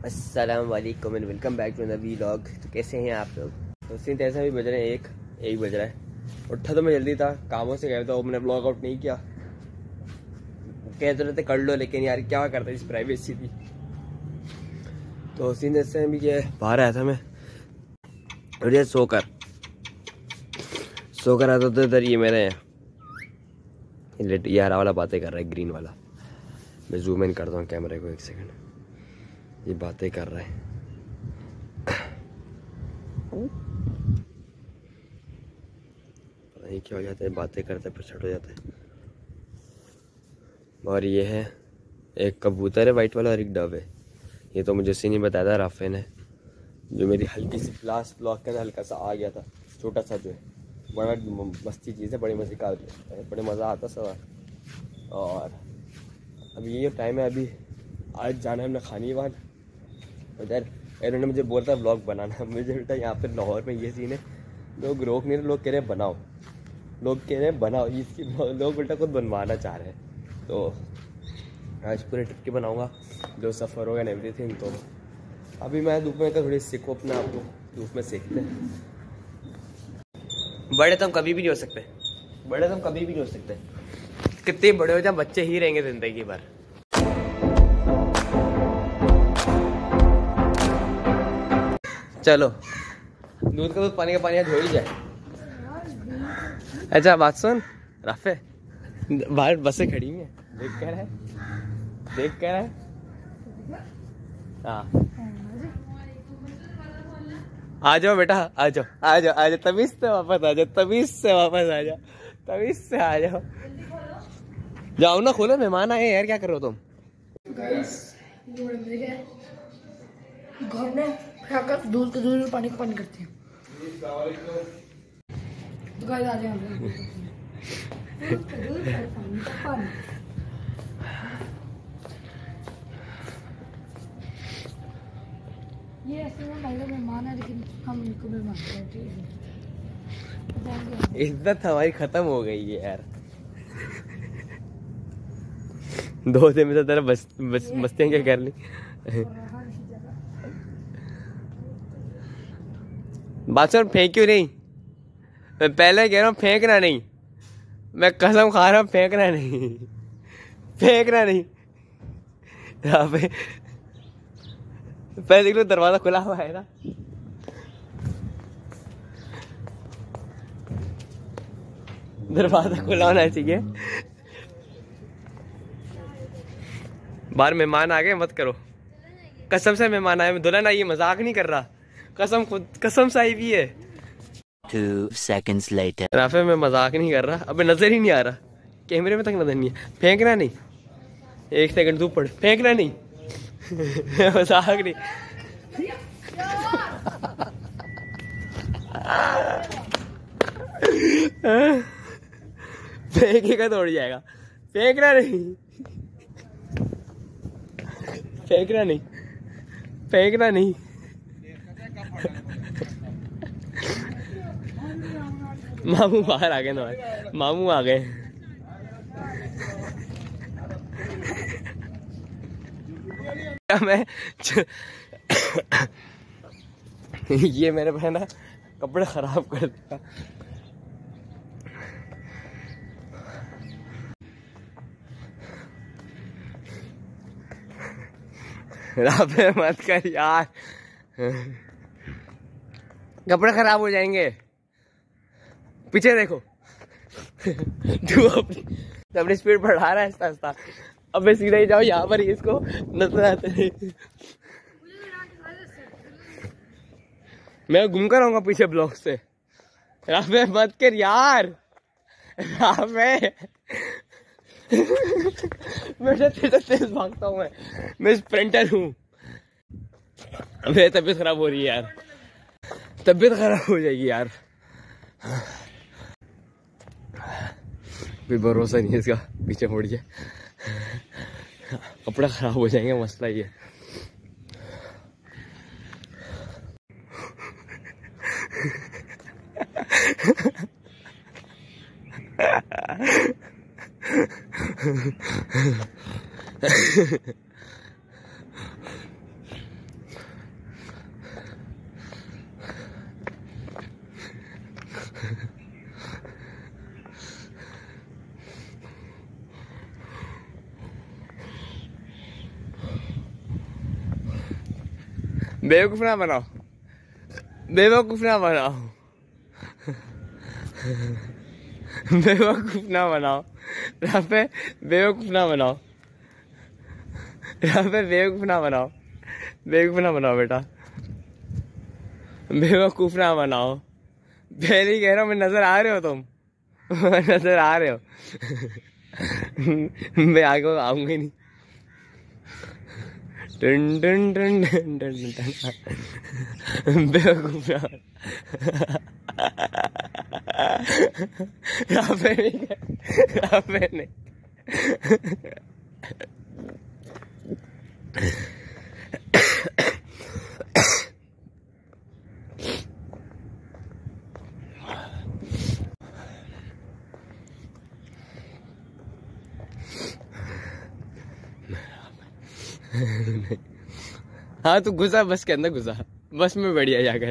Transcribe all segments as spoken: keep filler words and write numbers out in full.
अस्सलाम वालेकुम and welcome back to another vlog. तो कैसे हैं आप लोग? तो सीन ऐसा भी बज रहे हैं एक एक बज रहा है। उठा तो मैं जल्दी था, कामों से गया था, मैंने ब्लॉग आउट नहीं किया। कहते रहते कर लो, लेकिन यार क्या करता है, इस प्राइवेसी थी। तो सीन ऐसे भी ये बाहर आया था मैं और सोकर सोकर आता था इधर। ये मेरे ये हरा वाला बातें कर रहा है, ग्रीन वाला। मैं जूम इन करता हूँ कैमरे को, एक सेकंड। ये बातें कर रहा है। पता नहीं क्या हो जाता है, बातें करते पर छट हो जाता है। और ये है एक कबूतर है वाइट वाला और एक डव है। ये तो मुझे उससे नहीं बताया था राफे ने, जो मेरी हल्की सी लास्ट ब्लॉक के अंदर हल्का सा आ गया था। छोटा सा जो है, बड़ा मस्ती चीज़ है, बड़ी मजे का बड़े मज़ा आता सब। और अभी ये टाइम है, अभी आज जाना है हमने खानी वान उधर। इन्होंने मुझे बोला था ब्लॉग बनाना। मुझे बेटा यहाँ पे लाहौर में ये सीन है, लोग रोक नहीं रहे, लोग कह रहे हैं बनाओ, लोग कह रहे हैं बनाओ इसकी, लोग उल्टा खुद बनवाना चाह रहे हैं। तो आज पूरे ट्रिप की बनाऊँगा, जो सफ़र होगा एंड एवरीथिंग। तो अभी मैं धूप में थोड़ी सीखो अपने आप को, धूप में सीखते हैं। बड़े तो हम कभी भी नहीं हो सकते, बड़े तो हम कभी भी नहीं हो सकते। कितने बड़े हो जाए, बच्चे ही रहेंगे जिंदगी भर। चलो दूध का दूध, पानी का पानी धो ही जाए। अच्छा बात सुन राफे, बाहर बसें खड़ी हैं, देख कर है, देख कर है। हाँ आ जाओ बेटा, आ जाओ आ जाओ आ जाओ, तमीज से वापस आ जाओ, तमीज से वापस आ जाओ, तमीज से आ जाओ। जाओ ना, खोलो, मेहमान आए यार, क्या कर रहे हो तुम? घर में खाकर दूध का दूध, पानी का पानी करते हैं। तो गाइस आ जाए हम लोग, दूध का दूध और पानी का पानी। ये ऐसे में पहले मेहमान है, लेकिन हम इनको भी मानते हैं, ठीक है। इज्जत हमारी खत्म हो गई है यार। दो दिन में तो तेरा बस बस मस्तियाँ क्या कर ली। बात सुन, फेंक क्यों नहीं? मैं पहले कह रहा हूँ फेंकना नहीं, मैं कसम खा रहा हूँ फेंकना नहीं, फेंकना नहीं। यहाँ पे पहले देख लो, दरवाजा खुला हुआ है ना। दरवाजा खुला होना चाहिए। बाहर मेहमान आ गए, मत करो। कसम से मेहमान आए, दुल्हन आई, मजाक नहीं कर रहा, कसम खुद कसम से आई भी है। Two seconds later. राफे मैं मजाक नहीं कर रहा, अबे नजर ही नहीं आ रहा, कैमरे में तक नजर नहीं है। फेंकना नहीं, एक सेकंड तू पड़, फेंकना नहीं। मजाक नहीं। फेंकेगा तो उड़ जाएगा, फेंकना नहीं, फेंकना नहीं, फेंकना नहीं। मामू बाहर आ गए ना, मामू आ गए। मैं ये मेरे बहन कपड़े खराब कर दिया। राफे मत कर यार, कपड़े खराब हो जाएंगे। पीछे देखो। तू अपनी अपनी स्पीड बढ़ा रहा है आस्ता आस्ता। अब सीधा ही जाओ, यहाँ पर ही इसको नजर आते। मैं घूम कर आऊंगा पीछे ब्लॉक से। राफे मत कर यार, राफे। मैं तेज तेज भागता हूँ, मैं मैं स्प्रिंटर हूँ। मेरी तबीयत खराब हो रही है यार, तबीयत खराब हो जाएगी यार। कोई भरोसा नहीं है इसका, पीछे मुड़ जाए, कपड़ा खराब हो जाएंगे, मसला ये। बेवकूफ ना बनाओ, बेवकूफ ना बनाओ, बेवकूफ ना बनाओ राफे, बेवकूफ ना बनाओ राफे, बेवकूफ ना बनाओ, बेवकूफ ना बनाओ बेटा, बेवकूफ ना बनाओ। पहले ही कह रहा हूँ मैं, नजर आ रहे हो तुम, नजर आ रहे हो। मैं आगे आऊंगा ही नहीं। टन टन टन टन टन टन, बेवकूफ ना राफे नहीं, राफे नहीं। हाँ तू घुसा बस के अंदर, घुसा बस में बढ़िया जाकर।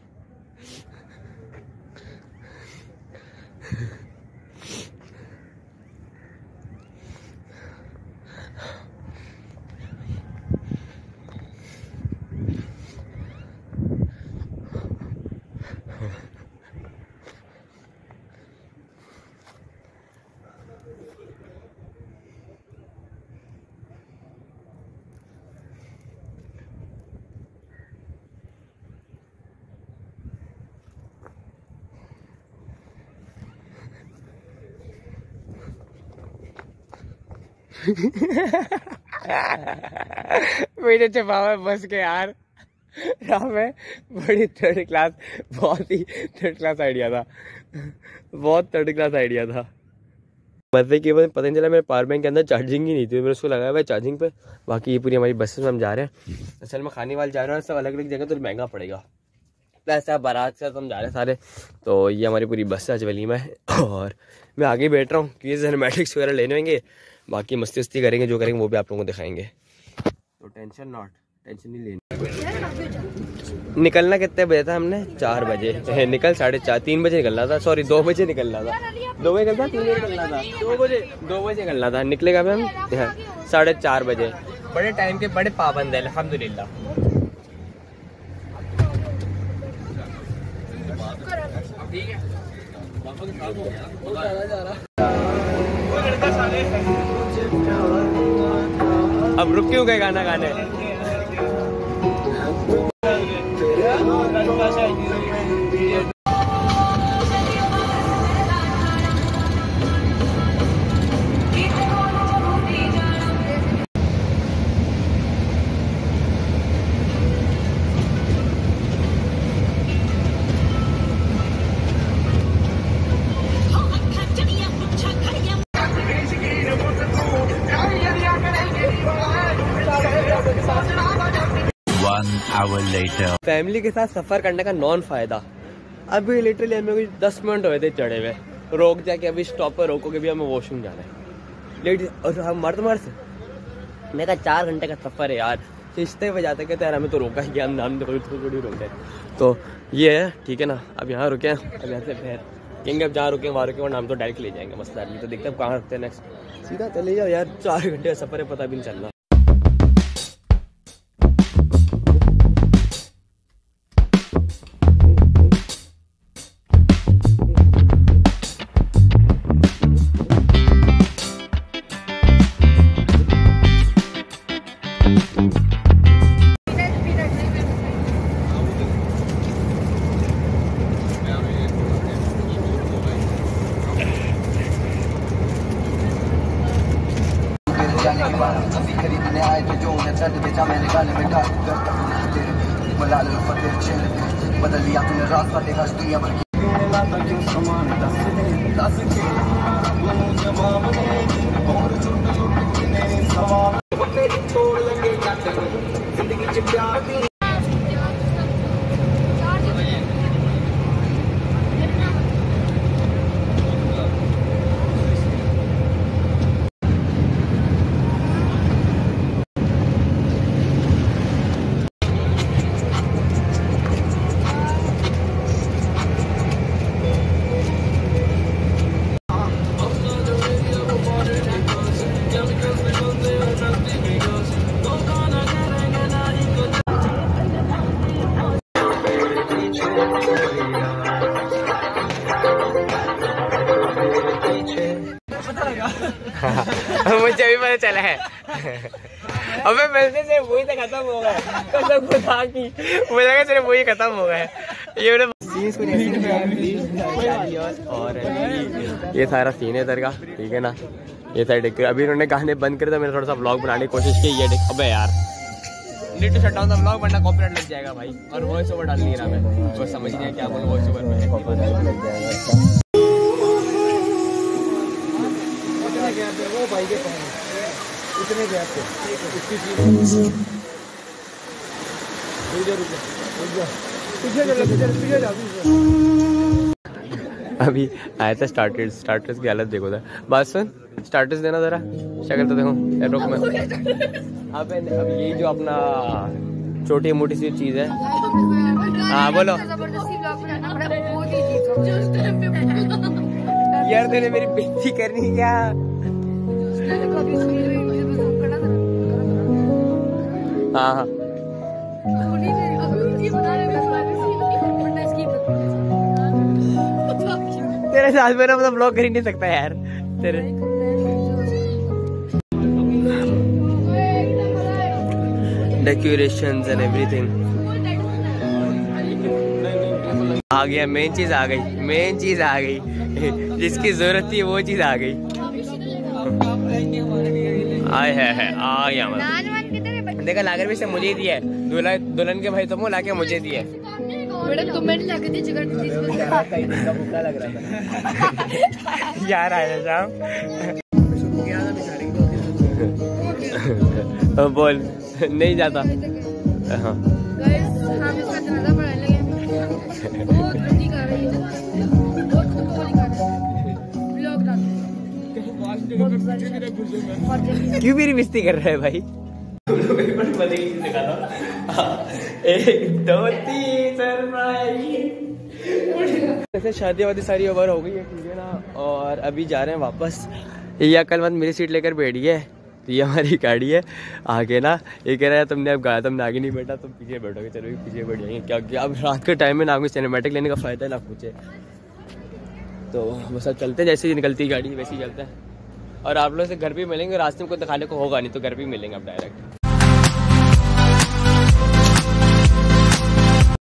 मुझे छुपावा बस के यार, में बड़ी थर्ड क्लास, बहुत ही थर्ड क्लास आइडिया था, बहुत थर्ड क्लास आइडिया था। मजे की पता नहीं चला, मेरे पावर बैंक के अंदर चार्जिंग ही नहीं थी, मैंने उसको लगाया हुआ है चार्जिंग पे। बाकी ये पूरी हमारी बसेस में हम जा रहे हैं। असल में खाने वाले जा रहे हैं, सब अलग अलग जगह तो महंगा पड़ेगा। ऐसा बारात से हम जा रहे हैं सारे, तो ये हमारी पूरी बस है, आज वलीमा है। और मैं आगे बैठ रहा हूँ क्योंकि सिनेमैटिक्स वगैरह लेने होंगे, बाकी मस्ती वस्ती करेंगे, जो करेंगे वो भी आप लोगों को दिखाएंगे। तो टेंशन नॉट, टेंशन नहीं लेनी। निकलना कितने बजे था हमने? चार बजे निकल, साढ़े चार तीन बजे निकलना था, सॉरी दो बजे निकलना था, दो बजे निकलना, तीन बजे निकलना था, दो बजे दो बजे निकलना था। निकलेगा भी हम साढ़े चार बजे। बड़े टाइम के बड़े पाबंद है अल्हम्दुलिल्लाह। अब रुक क्यों गए गाना गाने? फैमिली के साथ सफर करने का नॉन फायदा। अभी लिटरली हमें कुछ दस मिनट हुए थे चढ़े हुए, रोक जाके अभी स्टॉप पर रोको कि भी हमें वॉशरूम जाना है। लेट और हम मर्द मर्द मैं कहा चार घंटे का सफर है यार, रिश्ते पे जाते कहते यार हमें तो रोका ही, हम नाम थोड़ी थोड़ी रोके। तो ये है ठीक है ना, अब यहाँ रुके, अब यहाँ से फिर कहेंगे अब जहाँ रुके वहाँ रुके, और नाम तो डायरेक्ट ले जाएंगे, मसला नहीं। तो देखते हैं कहाँ रुकते हैं नेक्स्ट, सीधा चले जाओ यार, चार घंटे का सफर है, पता भी नहीं चलना। खरीदने आए थे जो उन्हें चढ़ बेचा मैंने गाले में डाल बदल लिया तूने रास्ता देखा दुनिया भर क्यों समान दस दस छोड़ लगे जिंदगी च प्यार भी। मुझे भी पता चला है। अबे मिलने से वही तो खत्म हो गया, कसम खुदा की मुझे लगा सिर्फ वही खत्म हो गया है। ये और ये सारा सीन है इधर का, ठीक है ना। ये साइड देख, अभी इन्होंने गाने बंद करे तो मैंने थोड़ा सा व्लॉग बनाने की कोशिश की। ये देख, अबे यार need to shut down the vlog वरना कॉपीराइट लग जाएगा भाई। और वॉइस ओवर डाल नहीं रहा मैं, तो समझ नहीं क्या बोलूं वॉइस ओवर में, कॉपीराइट लग जाएगा। वो भाई के इतने गैप पे इसकी चीज अभी आया था स्टार्टर्स। स्टार्टर्स की हालत देखो था। बात सुन, स्टार्टर्स देना जरा, शक्ल तो देखो। रुक में अब अब ये जो अपना छोटी मोटी सी चीज है। हाँ बोलो यार, तूने मेरी बेइज्जती करनी क्या? हाँ हाँ तेरे साथ मेरा मतलब ब्लॉग कर ही नहीं सकता यार तेरे। डेकोरेशंस एंड एवरीथिंग आ गया। मेन चीज आ गई, मेन चीज आ गई, जिसकी जरूरत थी वो चीज आ गई। आए है, है आ गया मतलब। देखा नागर भी से मुझे दिया है, दुल्हन दुल्हन के भाई तुम ला के मुझे दिए। मैडम तुम मैंने लाके दी चिकन भूखा लग रहा था यार। आया शाम बोल नहीं जाता। हाँ हम इसका ज्यादा पढ़ा लगे, बहुत गंदी कर रही है, बहुत खुद कर रही है, ब्लॉग डाल। क्यों मेरी बेइज्जती कर रहा है भाई? एक दो तीन सरप्राइज। शादी वादी सारी ओवर हो गई है, ठीक है ना। और अभी जा रहे हैं वापस। ये कल मत मेरी सीट लेकर बैठी है, तो ये हमारी गाड़ी है। आगे ना ये कह रहा है तुमने अब गाया, तुमने आगे नहीं बैठा, तुम पीछे बैठोगे। चलो पीछे बैठ जाएंगे, क्या क्या अब रात के टाइम में ना कोई सिनेमैटिक लेने का फायदा है ना कुछ है। तो बस अब चलते हैं, जैसे ही निकलती गाड़ी वैसे ही चलते हैं। और आप लोग से घर भी मिलेंगे, रास्ते में कोई दिखाने को होगा नहीं, तो घर भी मिलेंगे अब डायरेक्ट।